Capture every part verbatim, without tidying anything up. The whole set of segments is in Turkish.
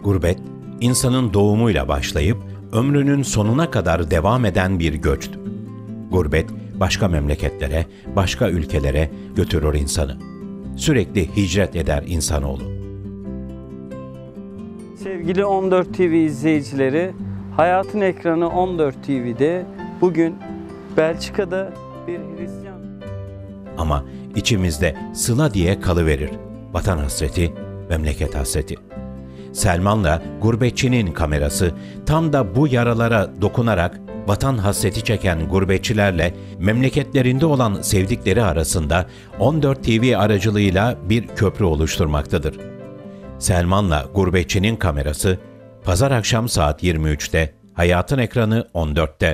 Gurbet, insanın doğumuyla başlayıp ömrünün sonuna kadar devam eden bir göçtür. Gurbet, başka memleketlere, başka ülkelere götürür insanı. Sürekli hicret eder insanoğlu. Sevgili on dört T V izleyicileri, Hayatın Ekranı on dört T V'de bugün Belçika'da bir Hristiyan... Ama içimizde sıla diye kalıverir. Vatan hasreti, memleket hasreti. Selman'la gurbetçinin kamerası tam da bu yaralara dokunarak vatan hasreti çeken gurbetçilerle memleketlerinde olan sevdikleri arasında on dört T V aracılığıyla bir köprü oluşturmaktadır. Selman'la gurbetçinin kamerası pazar akşam saat yirmi üçte Hayatın Ekranı on dörtte.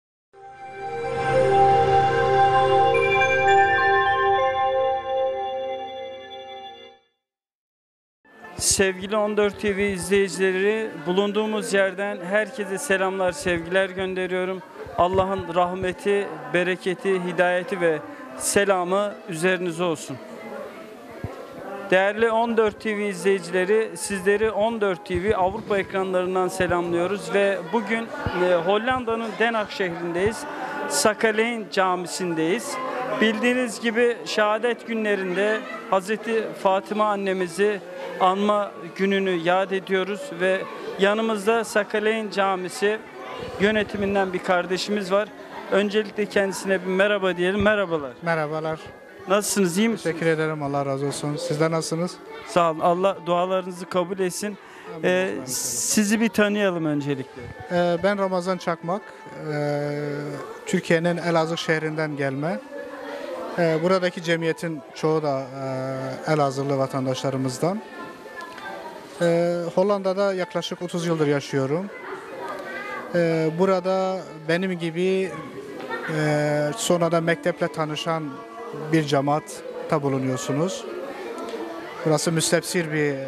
Sevgili on dört T V izleyicileri, bulunduğumuz yerden herkese selamlar, sevgiler gönderiyorum. Allah'ın rahmeti, bereketi, hidayeti ve selamı üzerinize olsun. Değerli on dört T V izleyicileri, sizleri on dört T V Avrupa ekranlarından selamlıyoruz ve bugün e, Hollanda'nın Den Haag şehrindeyiz. Sakalein Camisi'ndeyiz. Bildiğiniz gibi şehadet günlerinde Hazreti Fatıma annemizi anma gününü yad ediyoruz ve yanımızda Sakalein Camisi yönetiminden bir kardeşimiz var. Öncelikle kendisine bir merhaba diyelim. Merhabalar. Merhabalar. Nasılsınız? İyi misiniz? Teşekkür ederim. Allah razı olsun. Sizler nasılsınız? Sağ olun. Allah dualarınızı kabul etsin. Ee, sizi bir tanıyalım öncelikle. Ee, ben Ramazan Çakmak. Ee, Türkiye'nin Elazığ şehrinden gelme. Ee, buradaki cemiyetin çoğu da e, Elazığlı vatandaşlarımızdan. Ee, Hollanda'da yaklaşık otuz yıldır yaşıyorum. Ee, burada benim gibi e, sonradan mekteple tanışan bir cemaatta bulunuyorsunuz. Burası müstefsir bir e,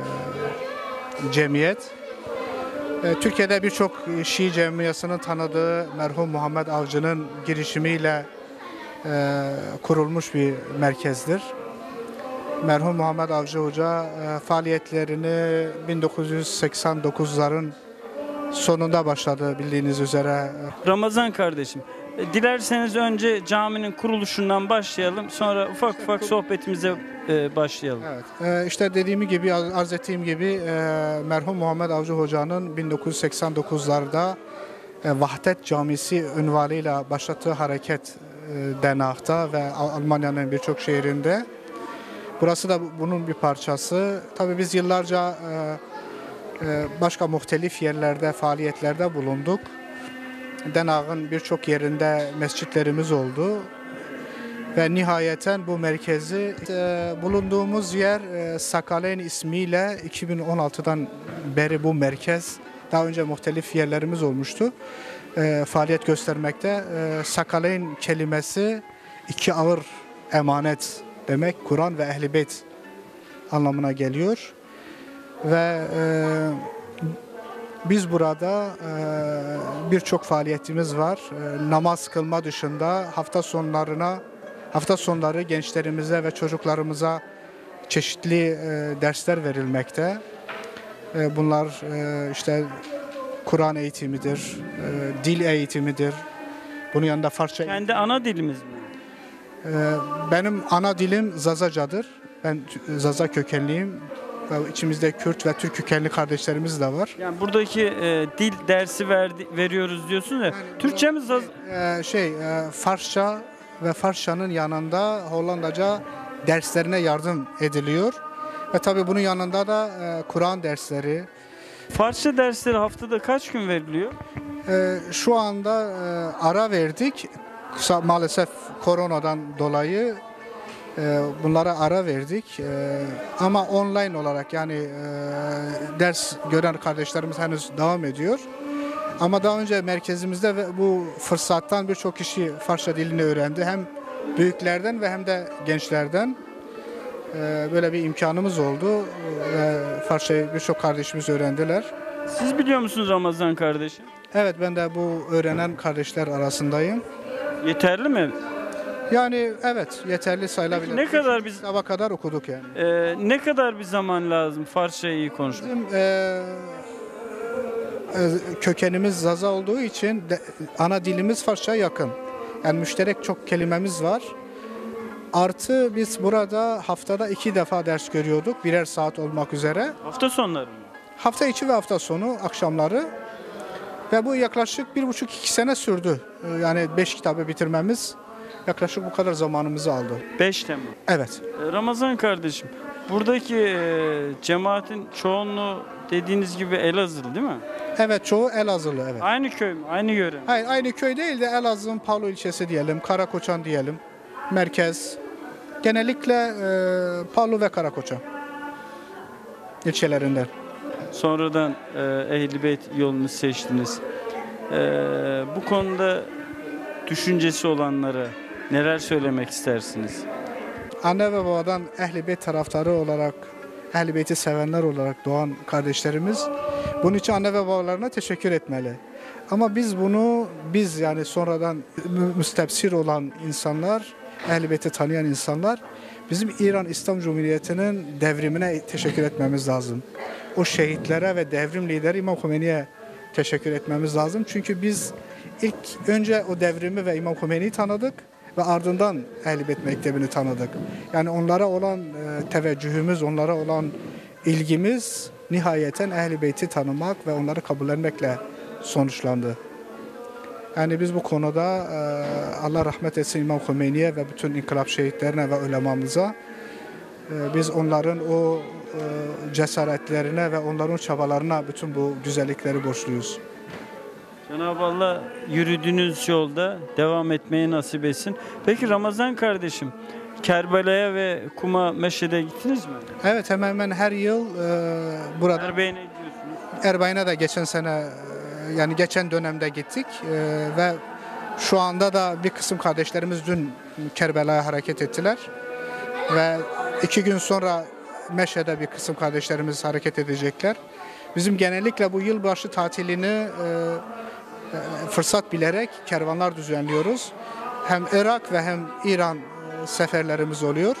cemiyet. E, Türkiye'de birçok Şii cemiyesinin tanıdığı merhum Muhammed Avcı'nın girişimiyle e, kurulmuş bir merkezdir. Merhum Muhammed Avcı Hoca e, faaliyetlerini bin dokuz yüz seksen dokuzların sonunda başladı bildiğiniz üzere. Ramazan kardeşim, dilerseniz önce caminin kuruluşundan başlayalım, sonra ufak ufak sohbetimize e, başlayalım. Evet, e, işte dediğim gibi, arz ettiğim gibi e, merhum Muhammed Avcı Hoca'nın bin dokuz yüz seksen dokuzlarda e, Vahdet Camisi unvanıyla başlattığı hareket e, Den Haag'da ve Almanya'nın birçok şehrinde. Burası da bunun bir parçası. Tabii biz yıllarca e, e, başka muhtelif yerlerde, faaliyetlerde bulunduk. Den Haag'ın birçok yerinde mescitlerimiz oldu. Ve nihayeten bu merkezi e, bulunduğumuz yer e, Sakalein ismiyle iki bin on altıdan beri bu merkez, daha önce muhtelif yerlerimiz olmuştu, e, faaliyet göstermekte. E, Sakalein kelimesi iki ağır emanet demek, Kur'an ve Ehl-i Beyt anlamına geliyor. Ve e, biz burada e, birçok faaliyetimiz var. E, namaz kılma dışında hafta sonlarına, hafta sonları gençlerimize ve çocuklarımıza çeşitli e, dersler verilmekte. E, bunlar e, işte Kur'an eğitimidir, e, dil eğitimidir. Bunun yanında Farsça. Kendi ana dilimiz mi? E, benim ana dilim Zazacadır. Ben Zaza kökenliyim. İçimizde Kürt ve Türk kökenli kardeşlerimiz de var. Yani buradaki e, dil dersi verdi, veriyoruz diyorsun ya. Yani Türkçe mi? E, şey, e, Farsça ve Farsçanın yanında Hollandaca derslerine yardım ediliyor. Ve tabii bunun yanında da e, Kur'an dersleri. Farsça dersleri haftada kaç gün veriliyor? E, şu anda e, ara verdik. Kısa, maalesef koronadan dolayı bunlara ara verdik ama online olarak, yani ders gören kardeşlerimiz henüz devam ediyor. Ama daha önce merkezimizde ve bu fırsattan birçok kişi Farsça dilini öğrendi. Hem büyüklerden ve hem de gençlerden böyle bir imkanımız oldu ve Farsçayı birçok kardeşimiz öğrendiler. Siz biliyor musunuz Ramazan kardeşim? Evet, ben de bu öğrenen kardeşler arasındayım. Yeterli mi? Yani evet, yeterli sayılabilir. Ne kadar biz Kitaba kadar okuduk yani. e, ne kadar bir zaman lazım Farsçayı iyi konuşmak? Bizim e, e, kökenimiz Zaza olduğu için de, ana dilimiz Farsça'ya yakın. Yani müşterek çok kelimemiz var. Artı biz burada haftada iki defa ders görüyorduk. Birer saat olmak üzere. Hafta sonları mı? Hafta içi ve hafta sonu akşamları. Ve bu yaklaşık bir buçuk iki sene sürdü. E, Yani beş kitabı bitirmemiz yaklaşık bu kadar zamanımızı aldı. beş Temmuz. Evet. E, Ramazan kardeşim, buradaki e, cemaatin çoğunluğu dediğiniz gibi Elazığlı değil mi? Evet, çoğu Elazığlı, evet. Aynı köy mü? Aynı yöre mi? Hayır, aynı köy değil de Elazığ'ın Pavlo ilçesi diyelim, Karakoçan diyelim, merkez. Genellikle e, Pavlo ve Karakoçan ilçelerinden. Sonradan e, Ehl-i Beyt yolunu seçtiniz. E, bu konuda düşüncesi olanlara neler söylemek istersiniz? Anne ve babadan Ehl-i Beyt taraftarı olarak, Ehl-i Beyt'i sevenler olarak doğan kardeşlerimiz bunun için anne ve babalarına teşekkür etmeli. Ama biz bunu, biz yani sonradan mü- müstebsir olan insanlar, Ehl-i Beyt'i tanıyan insanlar, bizim İran İslam Cumhuriyeti'nin devrimine teşekkür etmemiz lazım. O şehitlere ve devrim lideri İmam Khomeini'ye teşekkür etmemiz lazım. Çünkü biz ilk önce o devrimi ve İmam Khomeini'yi tanıdık ve ardından Ehl-i Beyt Mektebi'ni tanıdık. Yani onlara olan e, teveccühümüz, onlara olan ilgimiz nihayeten Ehl-i Beyt'i tanımak ve onları kabullenmekle sonuçlandı. Yani biz bu konuda e, Allah rahmet etsin İmam Khomeini'ye ve bütün inkılap şehitlerine ve ulemamıza e, biz onların o e, cesaretlerine ve onların çabalarına bütün bu güzellikleri borçluyuz. Cenab-ı Allah yürüdüğünüz yolda devam etmeyi nasip etsin. Peki Ramazan kardeşim, Kerbela'ya ve Kuma Meşhed'e gittiniz mi? Evet, hemen hemen her yıl e, burada Erbeğin'e gidiyorsunuz. Erbayin'e de geçen sene e, yani geçen dönemde gittik e, ve şu anda da bir kısım kardeşlerimiz dün Kerbela'ya hareket ettiler ve iki gün sonra Meşhed'e bir kısım kardeşlerimiz hareket edecekler. Bizim genellikle bu yılbaşı tatilini e, e, fırsat bilerek kervanlar düzenliyoruz. Hem Irak ve hem İran e, seferlerimiz oluyor.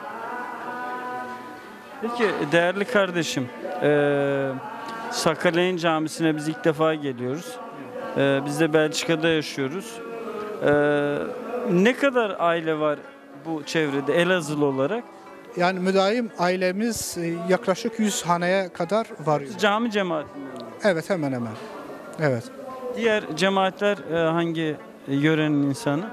Peki değerli kardeşim, eee Sakaleyn Camisi'ne biz ilk defa geliyoruz. Eee, biz de Belçika'da yaşıyoruz. Eee, ne kadar aile var bu çevrede Elazığlı olarak? Yani müdahim ailemiz e, yaklaşık yüz haneye kadar varıyor. Cami cemaatinden mi? Evet, hemen hemen. Evet. Diğer cemaatler eee, hangi yörenin insanı?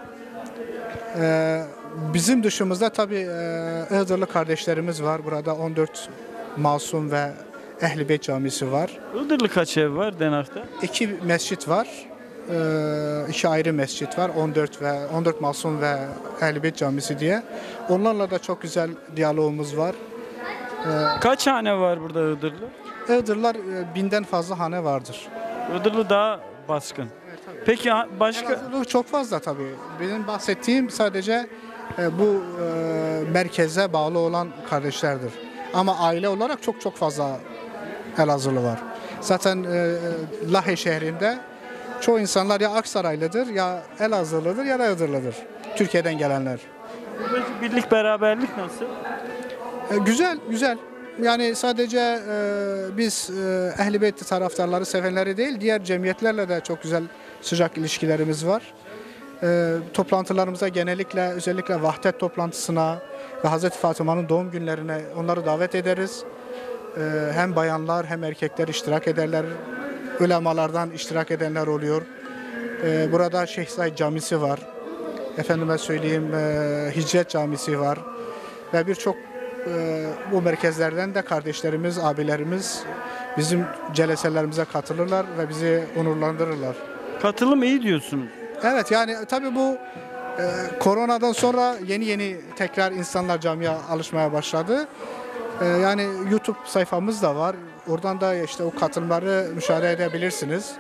Ee, bizim dışımızda tabii e, Iğdırlı kardeşlerimiz var. Burada on dört Masum ve Ehl-i Beyt Camisi var. Iğdırlı kaç ev var Denak'ta? İki mescit var. Ee, iki ayrı mescit var. on dört ve on dört Masum ve Ehl-i Beyt Camisi diye. Onlarla da çok güzel diyalogumuz var. Kaç hane var burada Iğdırlı? Iğdırlar e, binden fazla hane vardır. Iğdırlı daha baskın. Peki ha- başka Elazığlı çok fazla tabii. Benim bahsettiğim sadece e, bu e, merkeze bağlı olan kardeşlerdir. Ama aile olarak çok çok fazla Elazığlı var. Zaten e, Lahey şehrinde çoğu insanlar ya Aksaraylıdır ya Elazığlıdır ya da Iğdırlıdır. Türkiye'den gelenler. buradaki birlik beraberlik nasıl? E, güzel, güzel. Yani sadece e, biz e, Ehl-i Beyt taraftarları, sevenleri değil, diğer cemiyetlerle de çok güzel sıcak ilişkilerimiz var. E, toplantılarımıza genellikle, özellikle vahdet toplantısına ve Hazreti Fatıma'nın doğum günlerine onları davet ederiz. E, hem bayanlar hem erkekler iştirak ederler. Ulemalardan iştirak edenler oluyor. E, burada Şeyh Said Camisi var. Efendime söyleyeyim e, Hicret Camisi var. Ve birçok e, bu merkezlerden de kardeşlerimiz, abilerimiz bizim celeselerimize katılırlar ve bizi onurlandırırlar. Katılım iyi diyorsunuz. Evet, yani tabii bu e, koronadan sonra yeni yeni tekrar insanlar camiye alışmaya başladı. E, yani YouTube sayfamız da var. Oradan da işte o katılımları müşahede edebilirsiniz.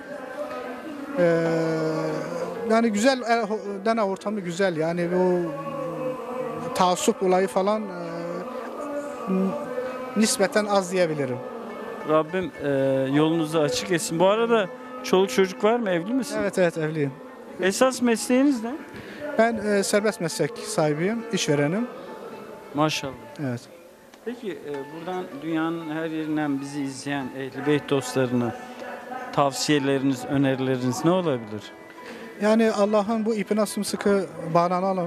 E, yani güzel, e, dene ortamı güzel. Yani bu taassup olayı falan e, nispeten az diyebilirim. Rabbim e, yolunuzu açık etsin. Bu arada çoluk çocuk var mı? Evli misin? Evet evet evliyim. Esas mesleğiniz ne? Ben e, serbest meslek sahibiyim, işverenim. Maşallah. Evet. Peki e, buradan dünyanın her yerinden bizi izleyen Ehl-i Beyt dostlarına tavsiyeleriniz, önerileriniz ne olabilir? Yani Allah'ın bu ipine sımsıkı bağlanalım.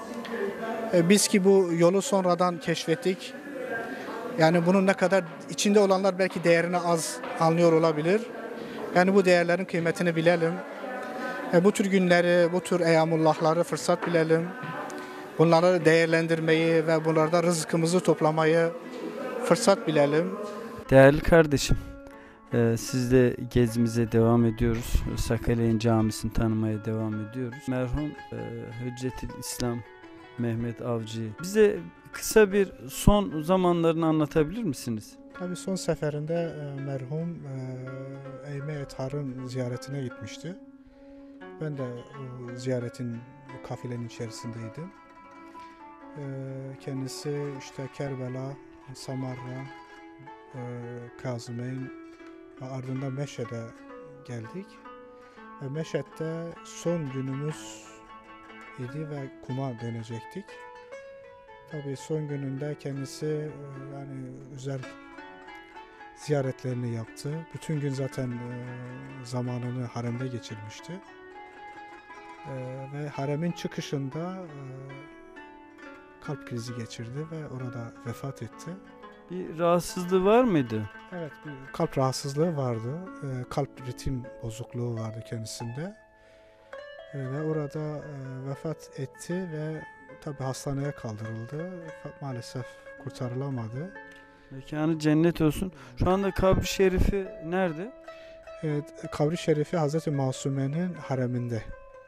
E, biz ki bu yolu sonradan keşfettik. Yani bunun ne kadar içinde olanlar belki değerini az anlıyor olabilir. Yani bu değerlerin kıymetini bilelim. E, bu tür günleri, bu tür eyyamullahları fırsat bilelim. Bunları değerlendirmeyi ve bunlarda rızkımızı toplamayı fırsat bilelim. Değerli kardeşim, e, siz de gezimize devam ediyoruz. Sakaleyn Camisi'ni tanımaya devam ediyoruz. Merhum e, Hüccetül İslam Mehmet Avcı bize kısa bir son zamanlarını anlatabilir misiniz? Tabii son seferinde e, merhum e, Eyme Ethar'ın ziyaretine gitmişti. Ben de o ziyaretin, o kafilenin içerisindeydim. E, kendisi işte Kerbela, Samarra, e, Kazımeyn ve ardından Meşhed'e geldik. Ve Meşhed'de son günümüz idi ve Kum'a dönecektik. Tabii son gününde kendisi e, yani özel ziyaretlerini yaptı. Bütün gün zaten e, zamanını haremde geçirmişti. E, ve haremin çıkışında e, kalp krizi geçirdi ve orada vefat etti. Bir rahatsızlığı var mıydı? Evet, bir kalp rahatsızlığı vardı. E, kalp ritim bozukluğu vardı kendisinde. E, ve orada e, vefat etti ve tabii hastaneye kaldırıldı. Maalesef kurtarılamadı. Mekanı cennet olsun. Şu anda kabri şerifi nerede? Evet, kabri şerifi Hazreti Masume'nin hareminde.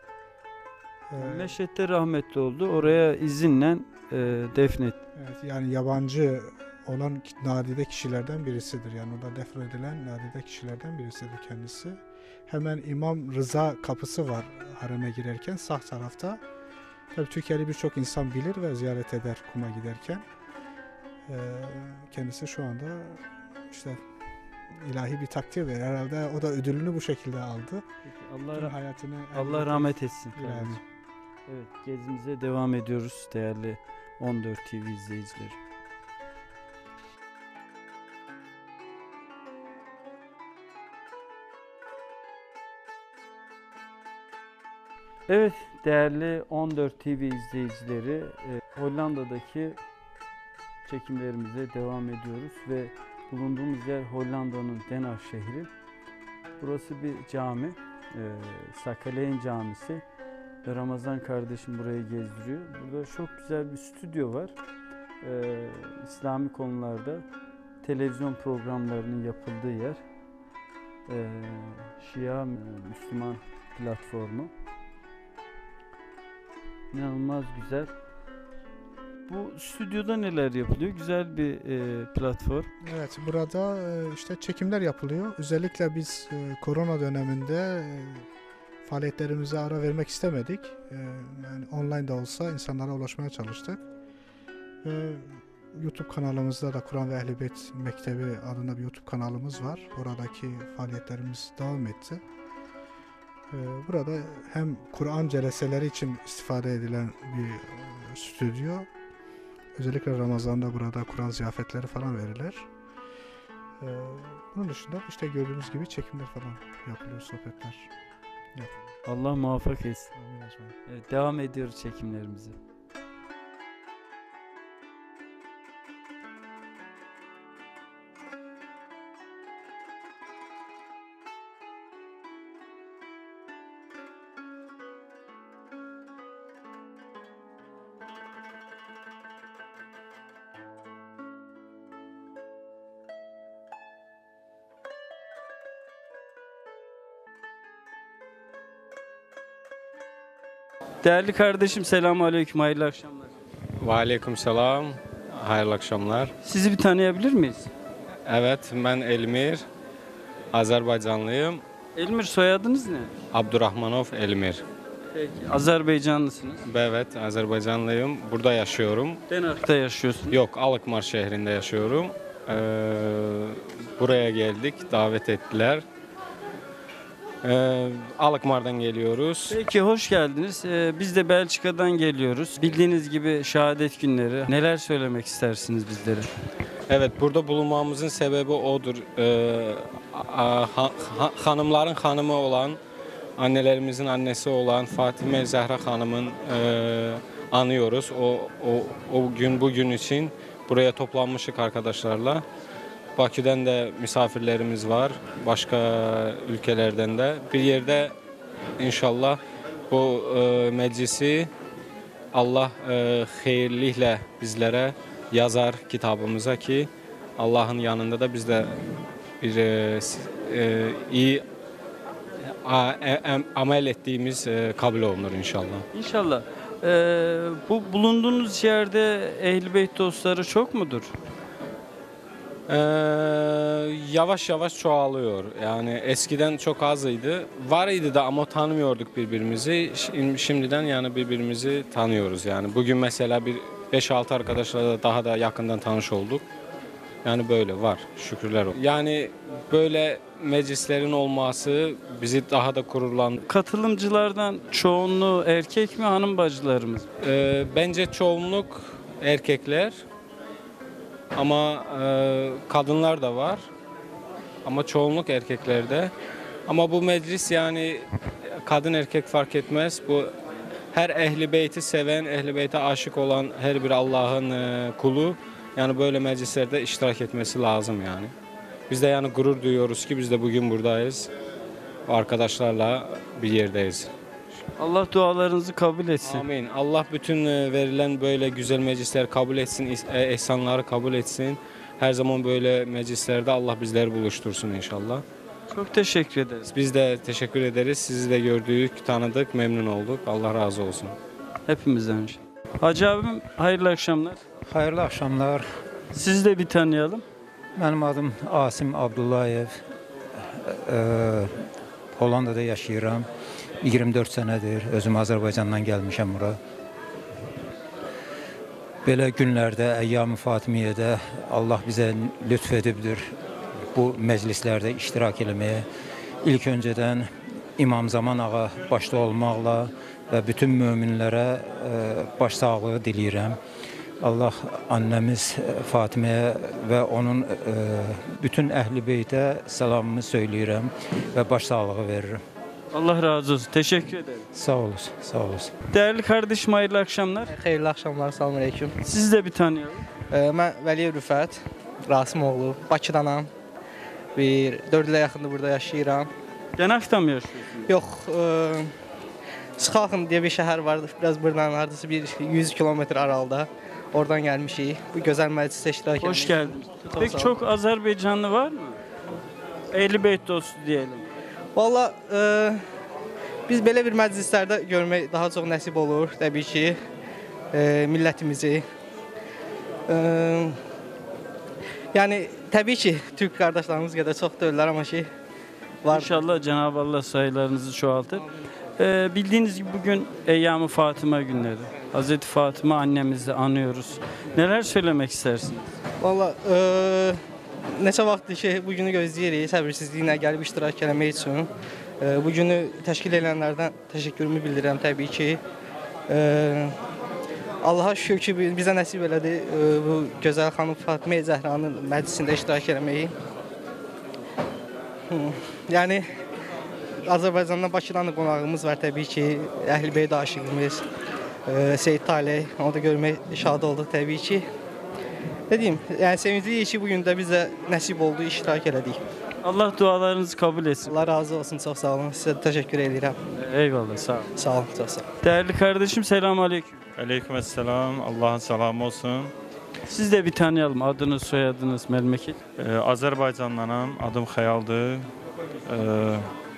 Ee, Meşhed'de rahmetli oldu. Oraya izinle e, defnet. evet, yani yabancı olan nadide kişilerden birisidir. Yani orada defnedilen nadide kişilerden birisidir kendisi. Hemen İmam Rıza kapısı var hareme girerken sağ tarafta. Tabii Türkiye'li birçok insan bilir ve ziyaret eder Kum'a giderken. Ee, kendisi şu anda işte ilahi bir takdirdir. Herhalde o da ödülünü bu şekilde aldı. Allah Tüm rah- hayatını Allah rahmet etsin. ilahi. kardeşim. Evet, gezimize devam ediyoruz değerli on dört T V izleyicileri. Evet değerli on dört T V izleyicileri, e, Hollanda'daki çekimlerimize devam ediyoruz ve bulunduğumuz yer Hollanda'nın Den Haag şehri. Burası bir cami, e, Sakaleyn Camisi ve Ramazan kardeşim burayı gezdiriyor. Burada çok güzel bir stüdyo var. E, İslami konularda televizyon programlarının yapıldığı yer. E, Şia Müslüman platformu. İnanılmaz güzel. Bu stüdyoda neler yapılıyor? Güzel bir e, platform. Evet, burada e, işte çekimler yapılıyor. Özellikle biz e, korona döneminde e, faaliyetlerimize ara vermek istemedik. E, yani online de olsa insanlara ulaşmaya çalıştık. Ve YouTube kanalımızda da Kur'an ve Ehl-i Beyt Mektebi adında bir YouTube kanalımız var. Oradaki faaliyetlerimiz devam etti. E, burada hem Kur'an celeseleri için istifade edilen bir e, stüdyo. Özellikle Ramazan'da burada Kur'an ziyafetleri falan verilir. Ee, bunun dışında işte gördüğünüz gibi çekimler falan yapılıyor, sohbetler yapılıyor. Allah muvaffak etsin. Amin ecmaîn. Evet, devam ediyoruz çekimlerimize. Değerli kardeşim selamun aleyküm, hayırlı akşamlar. Ve aleykümselam. Hayırlı akşamlar. Sizi bir tanıyabilir miyiz? Evet, ben Elmir. Azerbaycanlıyım. Elmir, soyadınız ne? Abdurrahmanov Elmir. Peki. Azerbaycanlısınız. Evet, Azerbaycanlıyım. Burada yaşıyorum. Den Haag'da yaşıyorsunuz. Yok, Alkmaar şehrinde yaşıyorum. Ee, buraya geldik, davet ettiler. Ee, Alkmaar'dan geliyoruz. Peki hoş geldiniz. Ee, biz de Belçika'dan geliyoruz. Bildiğiniz gibi şehadet günleri. Neler söylemek istersiniz bizlere? Evet, burada bulunmamızın sebebi odur. Ee, a- ha- ha- hanımların hanımı olan, annelerimizin annesi olan Fatime Zehra Hanım'ın e, anıyoruz. O, o, o gün bugün için buraya toplanmışık arkadaşlarla. Bakü'den de misafirlerimiz var, başka ülkelerden de. Bir yerde inşallah bu e, meclisi Allah e, hayırlıyla bizlere yazar kitabımıza ki Allah'ın yanında da biz de bir e, e, iyi a, e, amel ettiğimiz e, kabul olunur inşallah. İnşallah. Ee, bu bulunduğunuz yerde Ehl-i Beyt dostları çok mudur? Ee, yavaş yavaş çoğalıyor. Yani eskiden çok azıydı. Var idi de ama tanımıyorduk birbirimizi. Şim- Şimdiden yani birbirimizi tanıyoruz. Yani bugün mesela bir beş altı arkadaşlarla da daha da yakından tanış olduk. Yani böyle var. Şükürler olsun. Yani böyle meclislerin olması bizi daha da gururlandırıyor. Katılımcılardan çoğunluğu erkek mi, hanım bacılarımız? Ee, bence çoğunluk erkekler ama e, kadınlar da var ama çoğunluk erkeklerde. Ama bu meclis yani kadın erkek fark etmez. Bu her Ehl-i Beyt'i seven, Ehl-i Beyt'e aşık olan her bir Allah'ın e, kulu yani böyle meclislerde iştirak etmesi lazım yani. Biz de yani gurur duyuyoruz ki biz de bugün buradayız. Arkadaşlarla bir yerdeyiz. Allah dualarınızı kabul etsin. Amin. Allah bütün e, verilen böyle güzel meclisler kabul etsin, is- e, ihsanları kabul etsin. Her zaman böyle meclislerde Allah bizleri buluştursun inşallah. Çok teşekkür ederiz. Biz de teşekkür ederiz. Sizi de gördük, tanıdık, memnun olduk. Allah razı olsun. Hepimizden. Hacı abim hayırlı akşamlar. Hayırlı akşamlar. Sizi de bir tanıyalım. Benim adım Asim Abdullayev. Ee, Hollanda'da yaşayıram. iyirmi dörd senedir. Özüm Azərbaycandan gəlmişəm bura. Belə günlərdə, Əyyam-ı Fatimiyədə Allah bizə lütf edibdir bu məclislərdə iştirak eləməyə. İlk öncədən İmam Zaman ağa başda olmaqla və bütün möminlərə e, başsağlığı diləyirəm. Allah annemiz Fatime'ye ve onun e, bütün Ehl-i Beyt'e selamımı söyleyirəm ve başsağlığı veririm. Allah razı olsun. Teşekkür ederim. Sağ olasın, sağ olasın. Değerli kardeşim hayırlı akşamlar. Xeyirli axşamlar, salam aleyküm. Sizi de bir tanıyalım. Ee, Mən Vəliyev Rüfət, Rasimoğlu, Bakıdanam. Bir dörd ilə yaxındır burada yaşayıram. Denak'ta mı yaşıyorsunuz? Yox, e, Sıxaxın deyə bir şəhər var, biraz buradan hardasa bir yüz kilometr aralıda. Oradan gəlmişik. Bu gözəl məclisdə iştirak Hoş etdik. geldiniz. Çok Peki sağ olun. çok Azerbaycanlı var mı? Ehl-i Beyt dostu diyelim. Valla e, biz belə bir məclislərdə görmək daha çox nəsib olur, təbii ki, e, millətimizi. E, yəni, təbii ki, Türk qardaşlarımız qədər çox deyirlər, amma ki, var. İnşallah Cenab-ı Allah sayılarınızı çoğaltır. Ee, bildiğiniz gibi bugün Eyyam-ı Fatıma günleri. Hazreti Fatıma annemizi anıyoruz. Neler söylemek istersiniz? Valla e, neçə vaxtdır ki, bu günü gözləyirik, səbirsizliklə gəlib iştirak eləmək üçün. E, bu günü təşkil edənlərdən təşəkkürümü bildirirəm təbii ki. E, Allaha şükür ki, bizə nəsib elədi e, bu gözəl xanım Fatimə Zəhranın məclisində iştirak eləməyi. Hı, yəni, Azərbaycandan Bakıdan da qonağımız var təbii ki, Əhl-i Beyt aşiqimiz, e, Seyid Taley, onu da görmək şad olduq təbii ki. Ne diyeyim, yani sevinçliyik ki bugün de bize nasip oldu, iştirak elədik. Allah dualarınızı kabul etsin. Allah razı olsun, çok sağ olun. Size de teşekkür ederim. Eyvallah, sağ olun. Sağ olun, çok sağ olun. Değerli kardeşim selamun aleyküm. Aleykümselam. Allah'ın selamı olsun. Siz de bir tanıyalım. Adınız, soyadınız, memleket. Ee, Azerbaycanlanam. Adım Xəyaldır. Ee,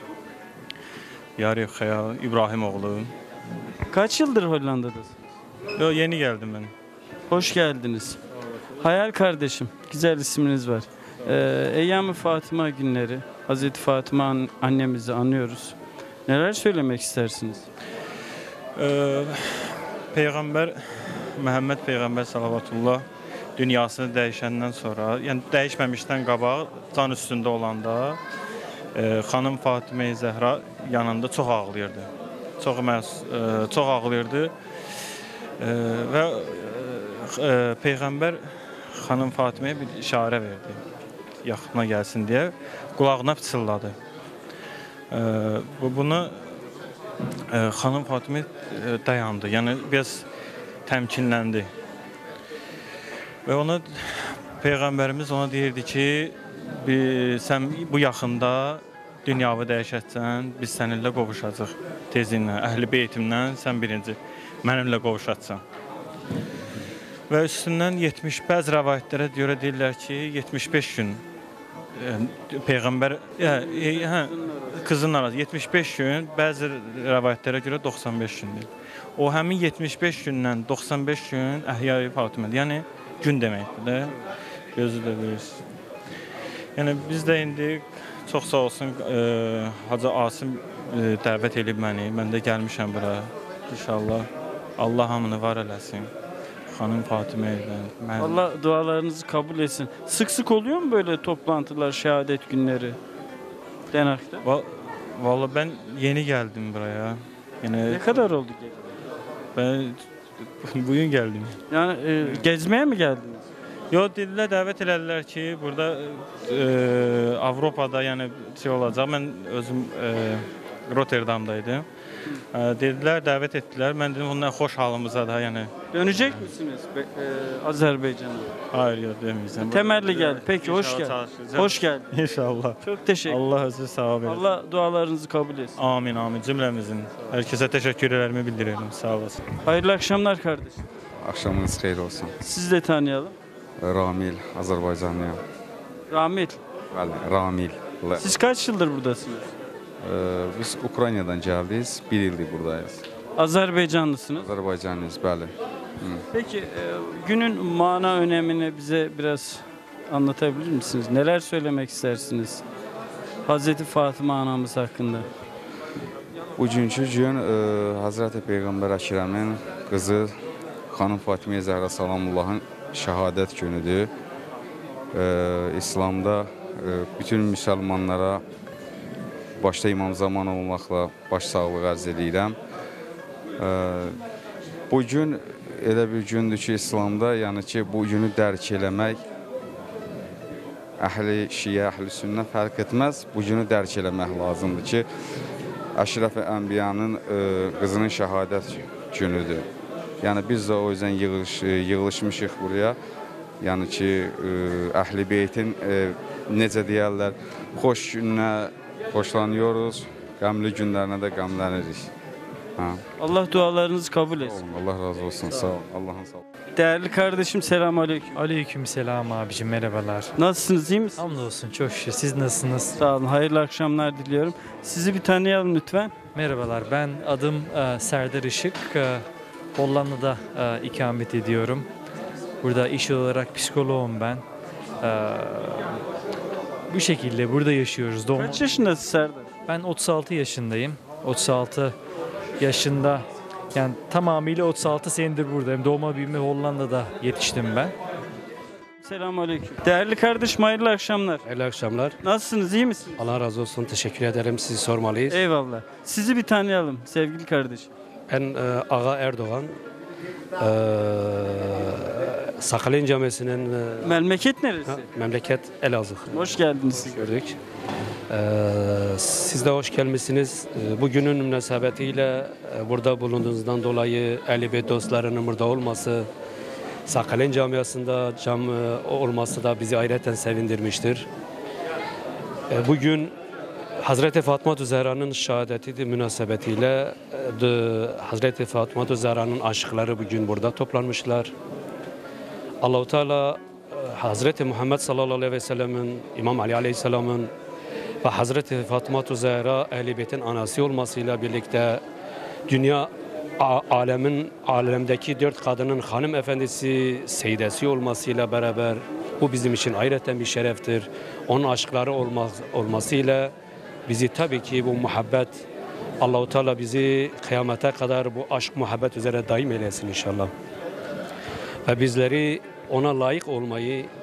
Yarı Xəyal, İbrahimoğlu. Kaç yıldır Hollanda'dasınız? Yo, yeni geldim ben. Hoş geldiniz. Hayal kardeşim, güzel isminiz var. Ee, Eyyam-ı Fatıma günleri, Hazreti Fatıma an- annemizi anıyoruz. Neler söylemek istersiniz? Ee, Peygamber Məhəmməd Peygamber salavatullah dünyasını dəyişəndən sonra, yəni dəyişməmişdən qabaq can üstündə olanda e, xanım Fatimə Zəhra yanında çox ağlayırdı. Çox məs e, çox ağlayırdı. E, və e, peyğəmbər xanım Fatiməyə bir işarə verdi. Yaxına gəlsin deyə qulağına pıçılladı. E, bu bunu e, xanım Fatimə e, dayandı. Yəni biraz təmkinləndi. Və ona peyğəmbərimiz ona deyirdi ki, bir, sən bu yaxında dünyavı dəyişəcəksən, biz səninlə qovuşacağıq tezinlə, əhl-i beytimdən sən birinci mənimlə qovuşacaqsan. Və üstündən yetmiş bəzi rəvayətlərə görə deyirlər ki, yetmiş beş gün e, peyğəmbər hə, e, hə, qızın arası yetmiş beş gün, bəzi rəvayətlərə görə doxsan beş gündür. O həmin yetmiş beş gündən doxsan beş gün Əhya-i Fatimədir. Yəni gün deməkdir də. Gözü də bilirsiniz. Yəni biz də indi çox sağ olsun e, Hacı Asim e, dəvət edib məni. Mən də gəlmişəm bura. İnşallah Allah hamını var eləsin. Xanım Fatimə ilə. Mən... Allah dualarınızı kabul etsin. Sık sık oluyor mu böyle toplantılar, şehadet günleri Denak'ta? Va Vallahi ben yeni geldim buraya. Yani Ne kadar oldu geleli? ben bugün geldim. Yani e, gezmeye mi geldiniz? Yo, dedilər, dəvət elədilər ki, burada e, Avropada yəni şey olacaq. Mən özüm e, Rotterdamdaydım. E, dedilər, dəvət etdilər. Mən dedim, ondan xoş halımıza da yəni. Dönecek misiniz e, Azerbaycan'a? Hayır, yox, deməyəcəm. Temelli geldi. Peki, hoş geldin. Hoş geldin. İnşallah. Çok teşekkür ederim. Allah özü sağ verir. Allah dualarınızı kabul etsin. Amin, amin. Cümlemizin. Herkese teşekkürlerimi bildiriyorum. Sağ olasın. Hayırlı akşamlar kardeşim. Akşamınız xeyir olsun. Sizi de tanıyalım. Ramil, Azərbaycanlıyam. Ramil. Bəli, Ramil. Siz kaç yıldır buradasınız? Ee, biz Ukraynadan gəldik, bir ildir buradayız. Azerbaycanlısınız. Azərbaycanlıyız, bəli. Peki e, günün mana önemini bize biraz anlatabilir misiniz? Neler söylemek istersiniz Hazreti Fatıma anamız hakkında? Bugünkü gün e, Hazreti Peyğəmbər Əkrəmin qızı xanım Fatimə Zəhra Salamullahın şəhadət günüdür. E, İslamda e, bütün müsəlmanlara başda İmam Zaman olmaqla baş sağlığı arz edirəm. E, bu gün elə bir gündür ki, İslamda, yəni ki, bu günü dərk eləmək əhli şiə, əhli sünnə fərq etməz. Bu günü dərk eləmək lazımdır ki, Əşrəf-i Ənbiyanın e, qızının şəhadət günüdür. Yəni biz də o yüzden yığılış, yığılışmışıq buraya. Yəni ki, e, Əhl-i Beytin e, necə deyərlər, xoş gününə xoşlanıyoruz, qəmli günlərinə də qəmlənirik. Ha. Allah dualarınızı kabul etsin. Allah razı olsun. Sağ olun. Allah'ın sağ olun. Değerli kardeşim, selamünaleyküm. Aleykümselam abicim, merhabalar. Nasılsınız, iyi misiniz? Hamdolsun, çok şükür. Siz nasılsınız? Sağ olun, hayırlı akşamlar diliyorum. Sizi bir tanıyalım lütfen. Merhabalar, ben adım e, Serdar Işık. E, Hollanda'da e, ikamet ediyorum. Burada iş olarak psikoloğum ben. E, bu şekilde burada yaşıyoruz. Doğum... Kaç yaşındasın Serdar? Ben otuz altı yaşındayım. otuz altı yaşında, yani tamamıyla otuz altı senedir buradayım. Doğma büyüme Hollanda'da yetiştim ben. Selamünaleyküm. Değerli kardeşim, hayırlı akşamlar. Hayırlı akşamlar. Nasılsınız, iyi misiniz? Allah razı olsun. Teşekkür ederim. Sizi sormalıyız. Eyvallah. Sizi bir tanıyalım sevgili kardeşim. Ben e, Ağa Erdoğan. E, Sakhalin Camisi'nin e, Memleket neresi? ha, memleket Elazığ. Hoş geldiniz. Gördük. E, siz de hoş gelmişsiniz. E, bugünün münasebetiyle e, burada bulunduğunuzdan dolayı Ehl-i Beyt dostlarının burada olması, Sakhalin Camiası'nda cam e, olması da bizi ayrıca sevindirmiştir. E, bugün Hazreti Fatıma Zehra'nın şehadeti münasebetiyle de, Hazreti Fatıma Zehra'nın aşıkları bugün burada toplanmışlar. Allah-u Teala Hazreti Muhammed sallallahu aleyhi ve sellem'in, İmam Ali aleyhisselam'ın ve Hazreti Fatıma Zehra Ehl-i Beyt'in anası olmasıyla birlikte dünya alemin alemdeki dört kadının hanım efendisi, seydesi olmasıyla beraber bu bizim için ayrıca bir şereftir. Onun aşkları olmaz, olmasıyla bizi tabii ki bu muhabbet, Allah-u Teala bizi kıyamete kadar bu aşk muhabbet üzere daim eylesin inşallah. Ve bizleri ona layık olmayı,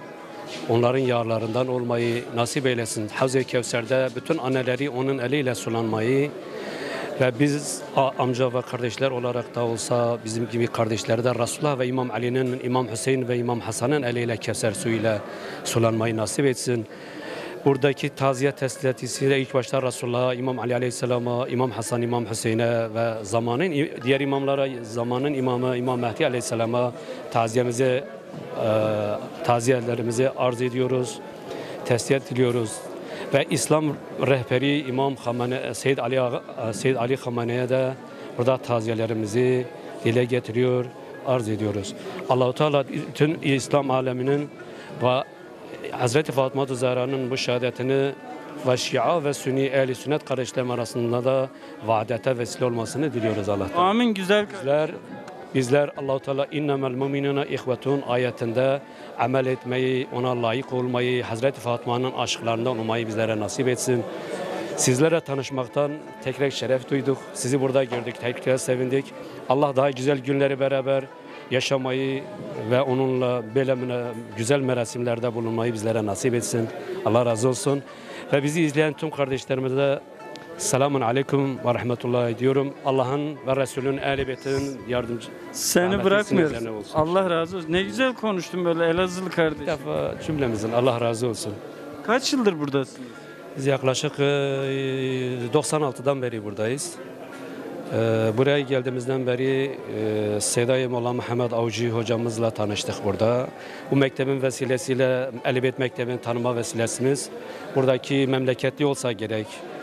onların yağlarından olmayı nasip eylesin. Havz-ı Kevser'de bütün anneleri onun eliyle sulanmayı ve biz amca ve kardeşler olarak da olsa bizim gibi kardeşleri de Resulullah ve İmam Ali'nin, İmam Hüseyin ve İmam Hasan'ın eliyle Kevser suyuyla sulanmayı nasip etsin. Buradaki taziye tesliyatisiyle ilk başta Resulullah'a, İmam Ali Aleyhisselam'a, İmam Hasan, İmam Hüseyin'e ve zamanın diğer imamlara, zamanın imamı İmam Mehdi Aleyhisselam'a taziyemizi, e, taziyelerimizi arz ediyoruz, tesliyat diliyoruz. Ve İslam rehberi İmam Hamane, Seyyid Ali, Seyyid Ali Hamane'ye de burada taziyelerimizi dile getiriyor, arz ediyoruz. Allah-u Teala bütün İslam aleminin ve Hazreti Fatıma Zehra'nın bu şehadetini ve Şia ve Sünni ehli sünnet kardeşlerim arasında da vaadete vesile olmasını diliyoruz Allah'tan. Amin. Güzel. Bizler, bizler Allah-u Teala innemel mu'minuna ihvetun ayetinde amel etmeyi, ona layık olmayı, Hazreti Fatıma'nın aşklarından olmayı bizlere nasip etsin. Sizlere tanışmaktan tekrar şeref duyduk. Sizi burada gördük, tekrar sevindik. Allah daha güzel günleri beraber yaşamayı ve onunla böyle güzel merasimlerde bulunmayı bizlere nasip etsin. Allah razı olsun. Ve bizi izleyen tüm kardeşlerimize de selamun aleyküm ve rahmetullahi diyorum. Allah'ın ve Resulünün ehl-i beytinin yardımcı. Seni bırakmıyoruz. Allah razı olsun. Ne güzel konuştun böyle Elazığlı kardeşim. Bir defa cümlemizin Allah razı olsun. Kaç yıldır buradasınız? Biz yaklaşık doksan altıdan beri buradayız. Buraya geldiğimizden beri Seyyid Molla Muhammed Avcı hocamızla tanıştık burada. Bu mektebin vesilesiyle, Ehl-i Mektebini tanıma vesilesimiz buradaki memleketli olsa gerek.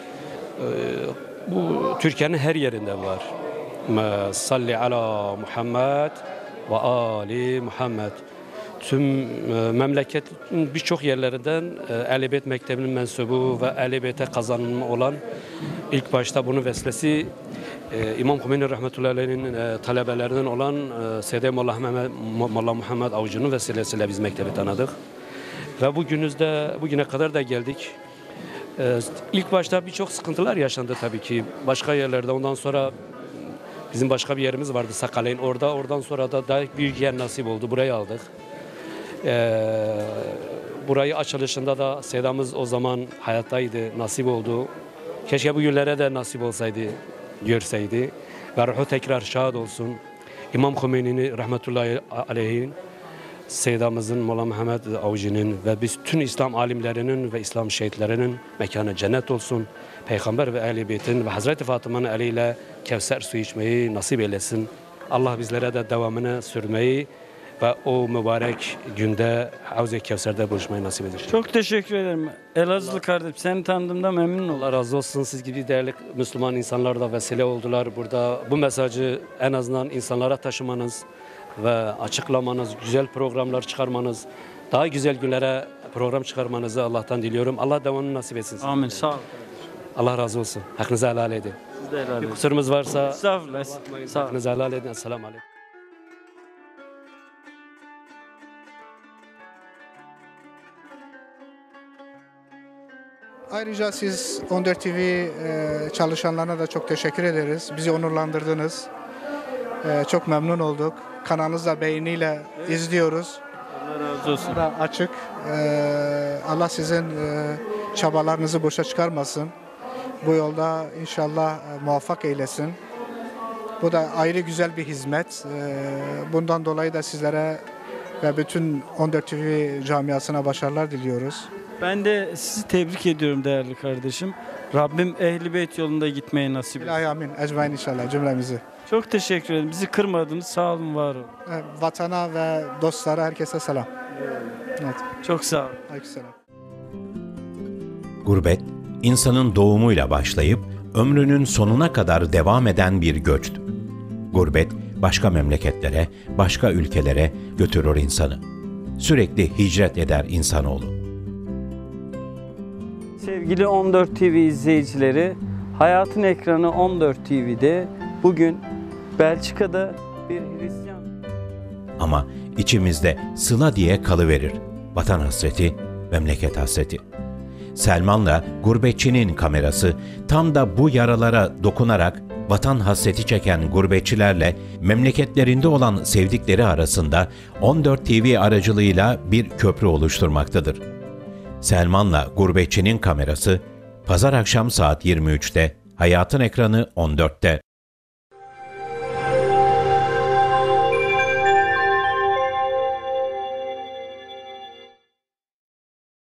Bu Türkiye'nin her yerinde var. Salli ala Muhammed ve Ali Muhammed. Tüm memleketin birçok yerlerinden Ehl-i Mektebinin mensubu ve Ehl-i Beyt'e kazanımı olan ilk başta bunun vesilesi Ee, İmam Khomeini rahmetullahi aleyh'in e, talebelerinden olan e, Seyyid Molla Muhammed, Molla Muhammed Avcı'nın vesilesiyle biz mektebi tanıdık. Ve bugünüzde, bugüne kadar da geldik. Ee, ilk başta birçok sıkıntılar yaşandı tabii ki. Başka yerlerde ondan sonra bizim başka bir yerimiz vardı Sakaleyn. Orada, oradan sonra da daha büyük yer nasip oldu. Burayı aldık. Ee, burayı açılışında da Seyda'mız o zaman hayattaydı, nasip oldu. Keşke bu günlere de nasip olsaydı, görseydi ve ruhu tekrar şad olsun. İmam Khomeini'nin rahmetullahi aleyhin, Seyyidamızın, Molla Muhammed Avcı'nın ve biz tüm İslam alimlerinin ve İslam şehitlerinin mekanı cennet olsun. Peygamber ve Ehl-i Beyt'in ve Hazreti Fatıma'nın eliyle Kevser suyu içmeyi nasip eylesin. Allah bizlere de devamını sürmeyi ve o mübarek günde Havz-ı Kevser'de buluşmayı nasip eder. Çok teşekkür ederim. Elazığlı kardeşim, seni tanıdığımda memnun oldum. Allah razı olsun. Siz gibi değerli Müslüman insanlar da vesile oldular. Burada bu mesajı en azından insanlara taşımanız ve açıklamanız, güzel programlar çıkarmanız, daha güzel günlere program çıkarmanızı Allah'tan diliyorum. Allah devamını nasip etsin. Amin. Sağ ol. Allah razı olsun. Hakkınızı helal edin. Siz de helal edin. Bir kusurumuz varsa Estağfurullah. Sağ ol. hakkınızı helal edin. Esselamu aleyküm. Ayrıca siz on dört T V e, çalışanlarına da çok teşekkür ederiz. Bizi onurlandırdınız. E, çok memnun olduk. Kanalınızda beğeniyle evet. izliyoruz. Allah razı olsun. Da açık. E, Allah sizin e, çabalarınızı boşa çıkarmasın. Bu yolda inşallah e, muvaffak eylesin. Bu da ayrı güzel bir hizmet. E, bundan dolayı da sizlere ve bütün on dört T V camiasına başarılar diliyoruz. Ben de sizi tebrik ediyorum değerli kardeşim. Rabbim Ehl-i Beyt yolunda gitmeyi nasip etsin. İlahi amin. Ecmaîn inşallah cümlemizi. Çok teşekkür ederim. Bizi kırmadınız. Sağ olun, var olun. Vatana ve dostlara herkese selam. Evet. Çok sağ olun. Aleykümselam. Gurbet, insanın doğumuyla başlayıp ömrünün sonuna kadar devam eden bir göçtü. Gurbet, başka memleketlere, başka ülkelere götürür insanı. Sürekli hicret eder insanoğlu. Sevgili on dört T V izleyicileri, Hayatın Ekranı on dört T V'de bugün Belçika'da bir Hristiyan. Ama içimizde sıla diye kalıverir. Vatan hasreti, memleket hasreti. Selman'la Gurbetçinin kamerası tam da bu yaralara dokunarak vatan hasreti çeken gurbetçilerle memleketlerinde olan sevdikleri arasında on dört T V aracılığıyla bir köprü oluşturmaktadır. Selman'la Gurbetçinin kamerası, Pazar akşam saat yirmi üçte, Hayatın Ekranı on dörtte.